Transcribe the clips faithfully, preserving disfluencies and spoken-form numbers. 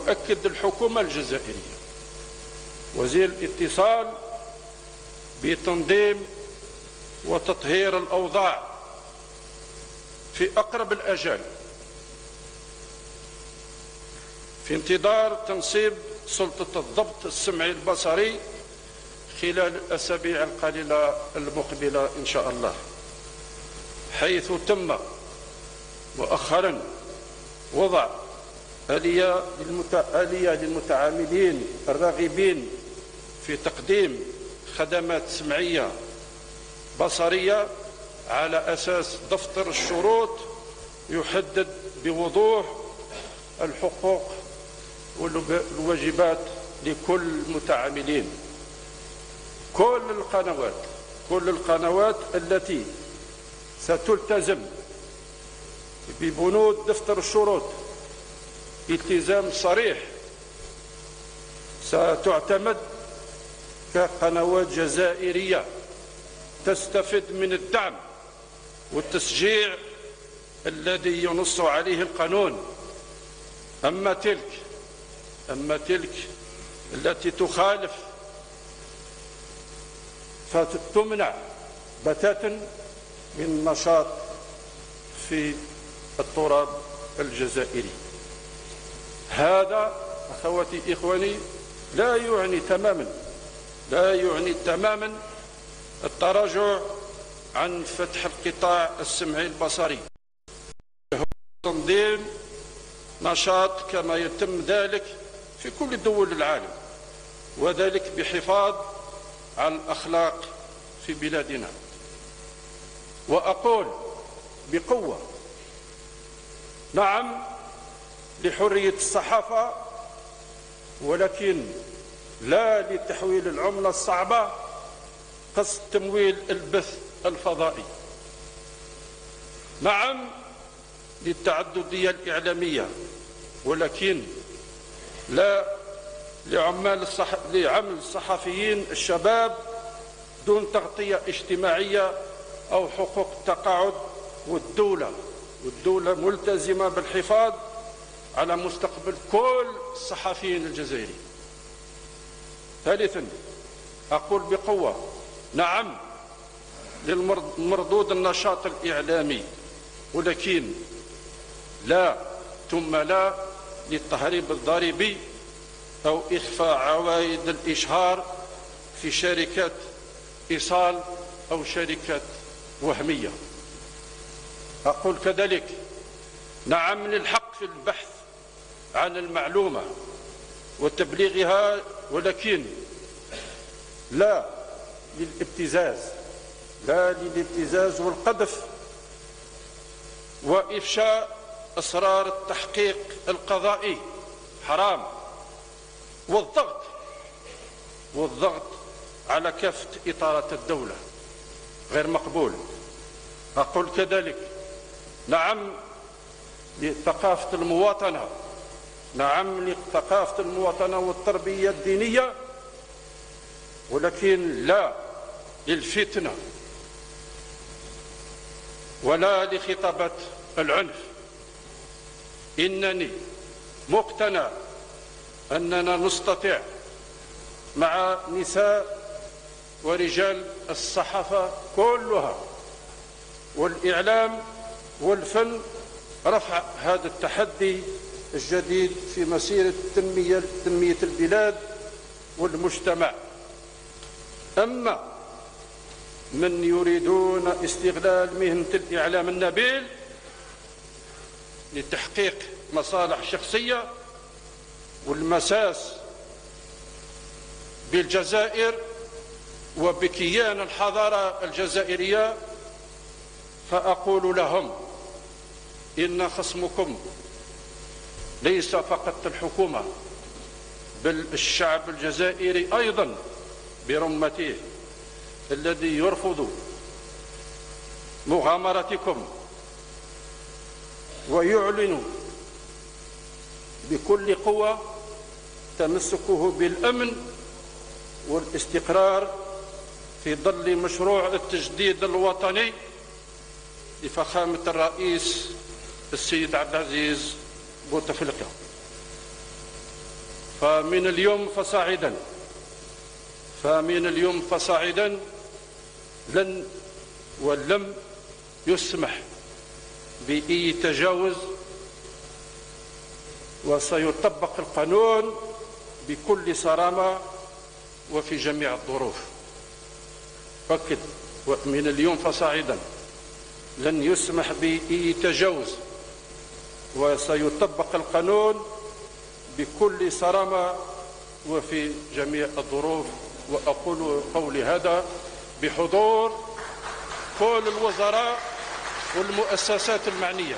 تؤكد الحكومة الجزائرية وزير الاتصال بتنظيم وتطهير الأوضاع في أقرب الآجال في انتظار تنصيب سلطة الضبط السمعي البصري خلال الأسابيع القليلة المقبلة إن شاء الله، حيث تم مؤخرا وضع آلية للمتعاملين الراغبين في تقديم خدمات سمعية بصرية على أساس دفتر الشروط يحدد بوضوح الحقوق والواجبات لكل المتعاملين. كل القنوات كل القنوات التي ستلتزم ببنود دفتر الشروط التزام صريح ستعتمد كقنوات جزائرية تستفد من الدعم والتشجيع الذي ينص عليه القانون. أما تلك أما تلك التي تخالف فتمنع بتاتا من النشاط في التراب الجزائري. هذا أخواتي إخواني لا يعني تماما لا يعني تماما التراجع عن فتح القطاع السمعي البصري، هو تنظيم نشاط كما يتم ذلك في كل دول العالم، وذلك بحفاظ على الأخلاق في بلادنا. وأقول بقوة نعم لحرية الصحافة، ولكن لا لتحويل العملة الصعبة قصد تمويل البث الفضائي. نعم للتعددية الإعلامية، ولكن لا لعمال الصح... لعمل الصحفيين الشباب دون تغطية اجتماعية أو حقوق التقاعد، والدولة والدولة ملتزمة بالحفاظ على مستقبل كل الصحفيين الجزائريين. ثالثا أقول بقوة نعم للمردود النشاط الإعلامي، ولكن لا ثم لا للتهريب الضريبي أو إخفاء عوائد الإشهار في شركات إيصال أو شركات وهمية. أقول كذلك نعم للحق في البحث عن المعلومة وتبليغها، ولكن لا للابتزاز لا للابتزاز والقذف وإفشاء أسرار التحقيق القضائي حرام، والضغط والضغط على كافة إطارات الدولة غير مقبول. أقول كذلك نعم لثقافة المواطنة نعم لثقافة المواطنة والتربية الدينية، ولكن لا للفتنة ولا لخطابات العنف. إنني مقتنع أننا نستطيع مع نساء ورجال الصحافة كلها والإعلام والفن رفع هذا التحدي الجديد في مسيرة تنمية تنمية البلاد والمجتمع. أما من يريدون استغلال مهنة الإعلام النبيل لتحقيق مصالح شخصية والمساس بالجزائر وبكيان الحضارة الجزائرية، فأقول لهم إن خصمكم ليس فقط الحكومة بل الشعب الجزائري أيضا برمته، الذي يرفض مغامرتكم ويعلن بكل قوة تمسكه بالأمن والاستقرار في ظل مشروع التجديد الوطني لفخامة الرئيس السيد عبد العزيز بوتفليقة. فمن اليوم فصاعدا فمن اليوم فصاعدا لن ولم يسمح بأي تجاوز، وسيطبق القانون بكل صرامة وفي جميع الظروف. أؤكد من اليوم فصاعدا لن يسمح بأي تجاوز، وسيطبق القانون بكل صرامة وفي جميع الظروف. وأقول قولي هذا بحضور كل الوزراء والمؤسسات المعنية.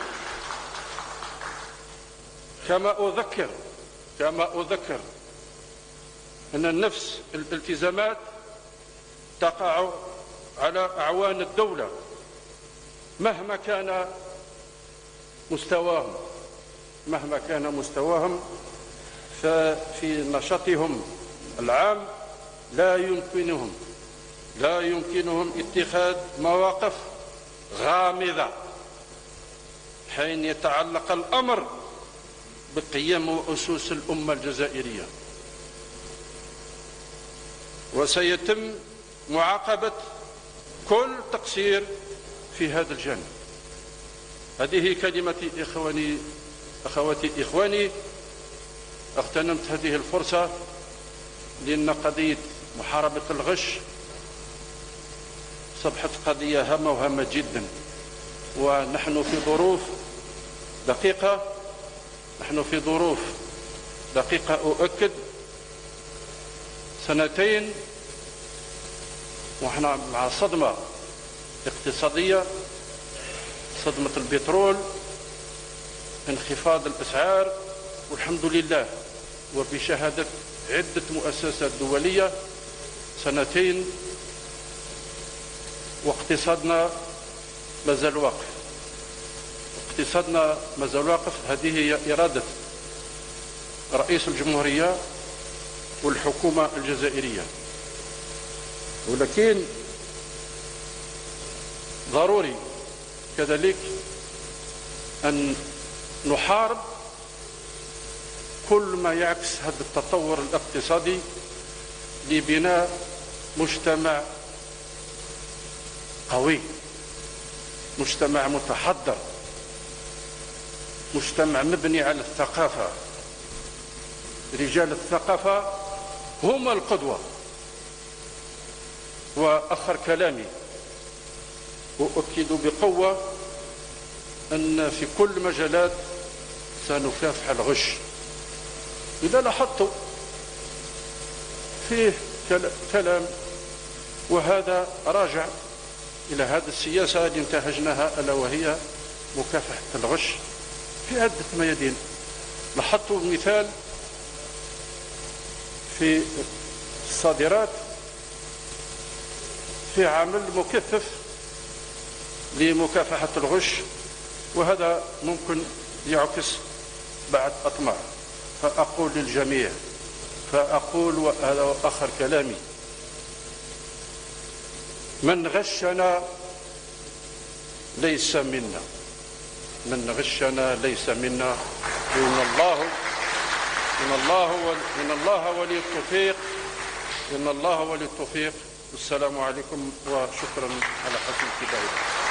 كما أذكر كما أذكر أن نفس الالتزامات تقع على أعوان الدولة مهما كان مستواهم مهما كان مستواهم ففي نشاطهم العام لا يمكنهم لا يمكنهم اتخاذ مواقف غامضة حين يتعلق الأمر بقيم وأسس الأمة الجزائرية. وسيتم معاقبة كل تقصير في هذا الجانب. هذه كلمتي إخواني أخواتي إخواني. اغتنمت هذه الفرصة لأن قضية محاربة الغش أصبحت قضية هامة وهامة جدا، ونحن في ظروف دقيقة نحن في ظروف دقيقة أؤكد سنتين ونحن مع صدمة اقتصادية، صدمة البترول، انخفاض الأسعار، والحمد لله وبشهادة عدة مؤسسات دولية سنتين واقتصادنا مازال واقف اقتصادنا مازال واقف. هذه هي إرادة رئيس الجمهورية والحكومة الجزائرية، ولكن ضروري كذلك أن نحارب كل ما يعكس هذا التطور الاقتصادي لبناء مجتمع قوي، مجتمع متحضر، مجتمع مبني على الثقافة. رجال الثقافة هم القدوة. وآخر كلامي أؤكد بقوة أن في كل مجالات سنكافح الغش. إذا لاحظتوا فيه كلام، وهذا راجع إلى هذه السياسة التي انتهجناها ألا وهي مكافحة الغش في عدة ميادين. لاحظتوا مثال في الصادرات في عمل مكثف لمكافحة الغش، وهذا ممكن يعكس بعض أطماع. فأقول للجميع فأقول وهذا آخر كلامي: من غشنا ليس منا من غشنا ليس منا إن الله إن الله إن الله ولي التوفيق إن الله ولي التوفيق. السلام عليكم وشكرا على حسن انتباهكم.